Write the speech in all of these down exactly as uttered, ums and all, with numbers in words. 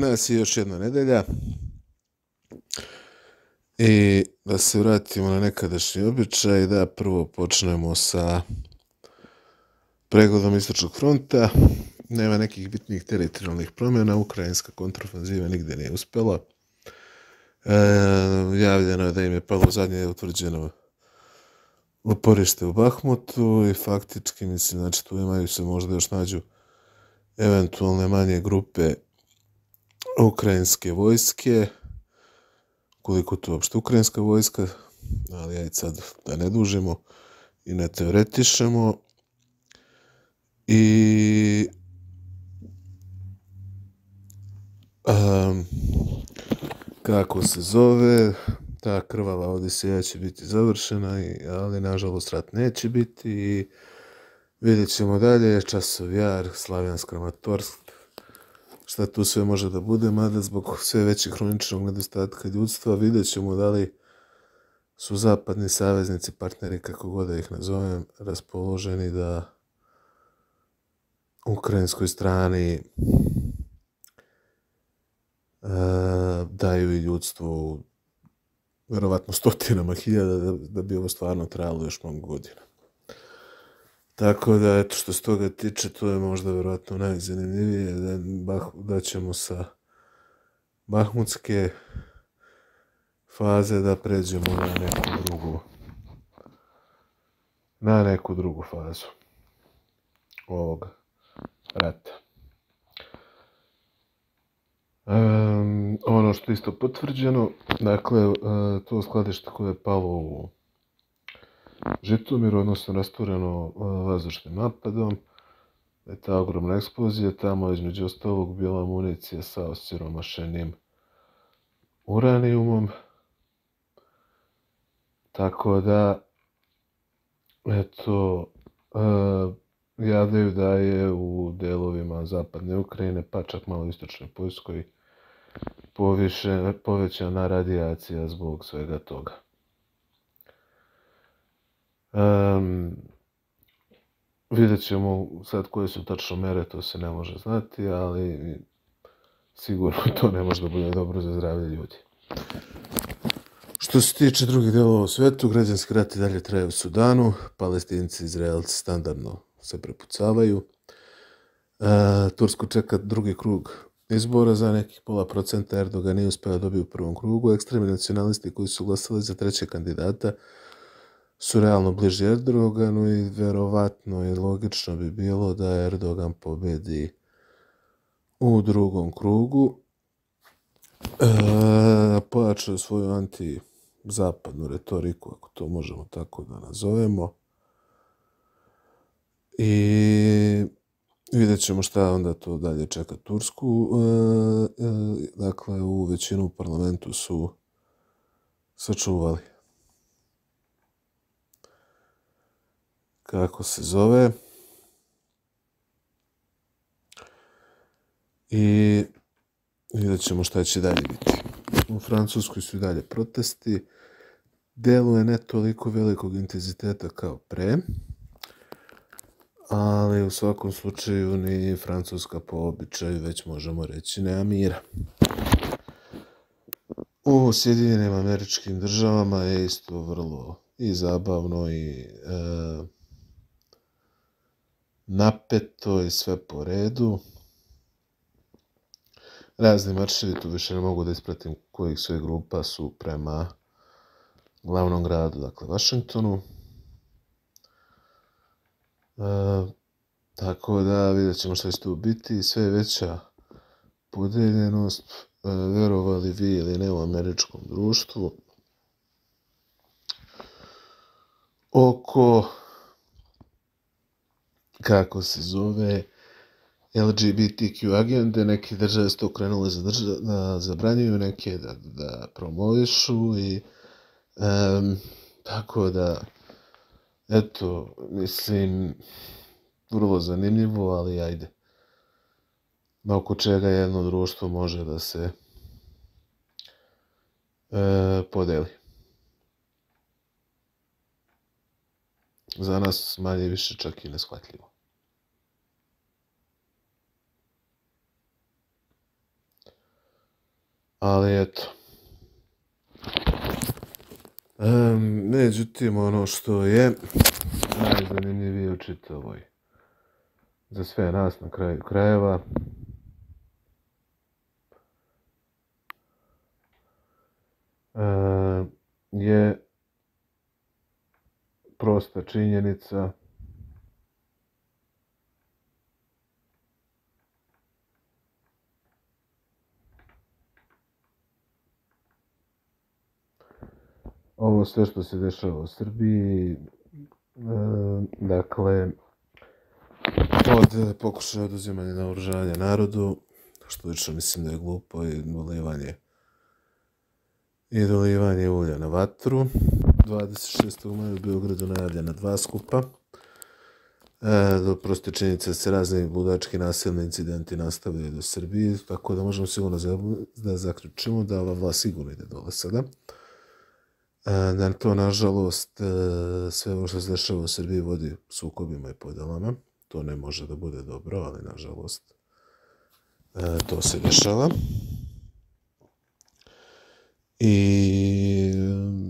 nas je još jedna nedelja i da se vratimo na nekadašnji običaj, da prvo počnemo sa pregledom Istočnog fronta. Nema nekih bitnih teritorijalnih promjena, ukrajinska kontrofanziva nigde nije uspjela. E, javljeno je da im je palo zadnje utvrđeno uporište u Bahmutu i faktički, mislim, znači tu imaju se možda još nađu eventualne manje grupe ukrajinske vojske, koliko tu uopšte ukrajinska vojska, ali ajde sad da ne dužimo i ne teoretišemo. I um, kako se zove, ta krvava odiseja će biti završena, i, ali nažalost rat neće biti i vidjet ćemo dalje, Časov Jar, Slavjansk, Kramatorsk, šta tu sve može da bude, mada zbog sve većih hroničnog nedostatka ljudstva vidjet ćemo da li su zapadni saveznici, partneri, kako god da ih nazovem, raspoloženi da ukrajinskoj strani uh, daju i ljudstvu verovatno stotinama hiljada da, da bi ovo stvarno trajalo još mnogo godina. Tako da, eto, što se toga tiče, to je možda verovatno najzanimljivije, da, bah, da ćemo sa bahmutske faze da pređemo na neku drugu na neku drugu fazu ovog rata. Um, ono što je isto potvrđeno, dakle, uh, to skladište koje je palo u Žitomiru, odnosno rastureno uh, vazdušnim napadom, je ta ogromna eksplozija, tamo između ostalog bila municija sa osiromašenim uranijumom, tako da, eto, uh, javljaju da je u delovima zapadne Ukrajine, pa čak malo istočnoj Poljskoj, povećana radijacija zbog svega toga. Um, vidjet ćemo sad koje su tačno mere, to se ne može znati, ali sigurno to ne može da bude dobro za zdravlje ljudi. Što se tiče drugih delova u svetu, građanski rat i dalje traje u Sudanu, Palestinci i Izraelci standardno se prepucavaju. E, Tursku čeka drugi krug izbora, za nekih pola procenta Erdogan nije uspio da dobije u prvom krugu. Ekstremni nacionalisti koji su glasali za trećeg kandidata su realno bliži Erdoganu i verovatno i logično bi bilo da Erdogan pobedi u drugom krugu. E, pojačao svoju anti-zapadnu retoriku, ako to možemo tako da nazovemo. I vidjet ćemo šta onda to dalje čeka Tursku. E, e, dakle, u većinu u parlamentu su sačuvali. Kako se zove. I vidjet ćemo šta će dalje biti. U Francuskoj su i dalje protesti. Deluje ne toliko velikog intenziteta kao pre, ali u svakom slučaju ni Francuska po običaju, već možemo reći, nema mira. U Sjedinjenim Američkim Državama je isto vrlo i zabavno i e, napeto i sve po redu. Razni marševi, tu više ne mogu da ispratim kojih sve grupa su prema glavnom gradu, dakle Vašingtonu. E, tako da vidjet ćemo što će tu biti. Sve veća podeljenost, e, verovali vi ili ne, u američkom društvu oko, kako se zove, L G B T Q agende. Neke države su to krenule da zabranjuju, neke da, da promovišu i um, tako da, eto, mislim, vrlo zanimljivo, ali ajde. Oko čega jedno društvo može da se e, podeli. Za nas manje više čak i neshvatljivo. Ali eto. Um, međutim, ono što je najzanimljivije u čitavoj za sve nas na kraju krajeva uh, je prosta činjenica ovo sve što se dešava u Srbiji, uh, dakle, od pokušaja oduzimanja naoružanja narodu, što lično mislim da je glupo, i dolivanje i dolivanje ulja na vatru. dvadeset šestog maja u Beogradu najavljena dva skupa. E, do proste činjenice da se razni ludački nasilni incidenti nastavljaju do Srbije, tako da možemo sigurno da zaključimo da ova vlast sigurno ide dole sada. E, da to, nažalost, e, sve ovo što se dešava u Srbiji vodi sukobima i podelama. To ne može da bude dobro, ali nažalost e, to se dešava. I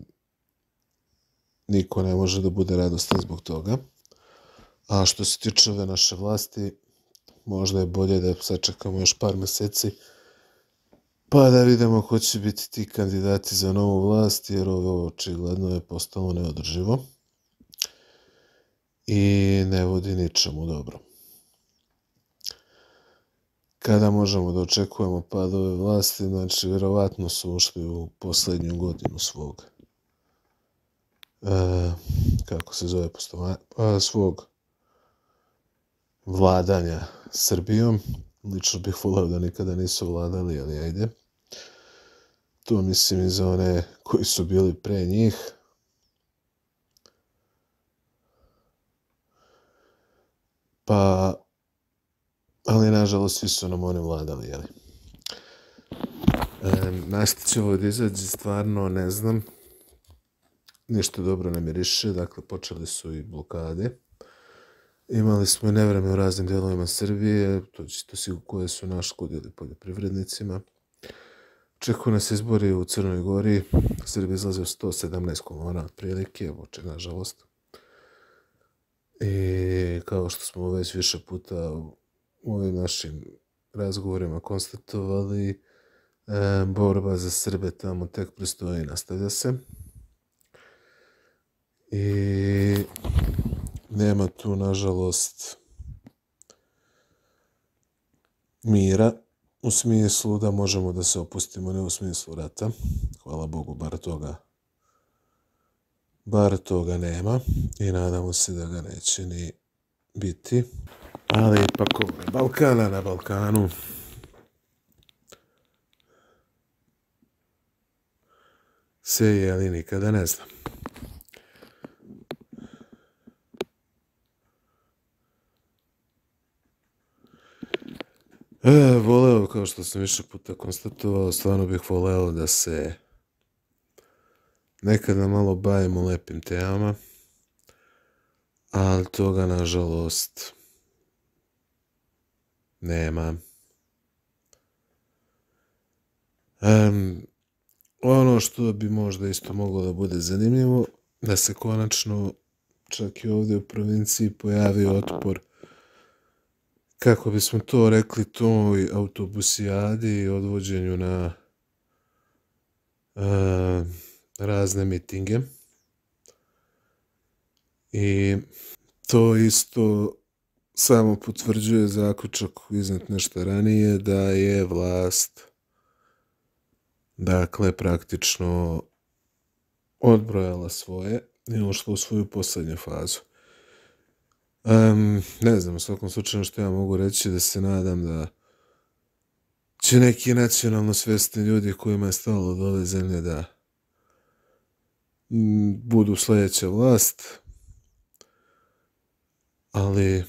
niko ne može da bude radostan zbog toga. A što se tiče ove naše vlasti, možda je bolje da sačekamo još par meseci, pa da vidimo ko će biti ti kandidati za novu vlast, jer ovo očigledno je postalo neodrživo i ne vodi ničemu dobro. Kada možemo da očekujemo pad ove vlasti, znači vjerovatno su ušli u poslednju godinu svog e, kako se zove postova, a, svog vladanja Srbijom. Lično bih voleo da nikada nisu vladali, ali ajde. To mislim i za one koji su bili pre njih. Pa, ali nažalost svi su nam oni vladali, jeli. E, Našta će ovo da izađe, stvarno ne znam. Ništa dobro ne miriše, dakle počeli su i blokade. Imali smo i nevreme u raznim delovima Srbije, to će to sigurno koje su naškodili poljoprivrednicima. Očekuju nas izbori u Crnoj Gori, Srbija izlaze u sto sedamnaest kolona otprilike, oče, nažalost. I kao što smo već više puta u ovim našim razgovorima konstatovali, e, borba za Srbe tamo tek predstoji i nastavlja se. I nema tu, nažalost, mira, u smislu da možemo da se opustimo, ne u smislu rata. Hvala Bogu, bar toga, bar toga nema i nadamo se da ga neće ni biti. Ali ipak ovo je Balkana, na Balkanu se je, ali nikada ne znam. E, voleo, kao što sam više puta konstatovao, stvarno bih voleo da se nekada malo bavimo lepim temama, ali toga, nažalost, nema. Um, ono što bi možda isto moglo da bude zanimljivo, da se konačno čak i ovdje u provinciji pojavio otpor, kako bismo to rekli, toj autobusijadi i odvođenju na uh, razne mitinge. I to isto samo potvrđuje zaključak iznet nešto ranije, da je vlast, dakle, praktično odbrojala svoje i ušla u svoju posljednju fazu. Um, ne znam, u svakom slučaju što ja mogu reći, da se nadam da će neki nacionalno svesni ljudi kojima je stalo do ove zemlje da m, budu sljedeća vlast, ali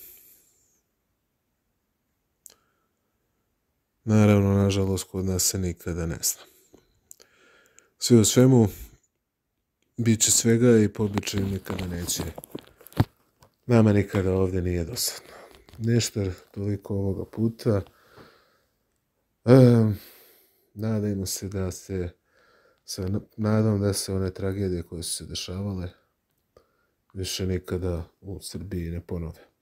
naravno, nažalost, kod nas se nikada ne zna. Sve u svemu, bit će svega i pobiće im nikada neće. Nama nikada ovdje nije dosadno. Nešto toliko ovoga puta. E, nadajmo se da se, sa nadom da se one tragedije koje su se dešavale više nikada u Srbiji ne ponove.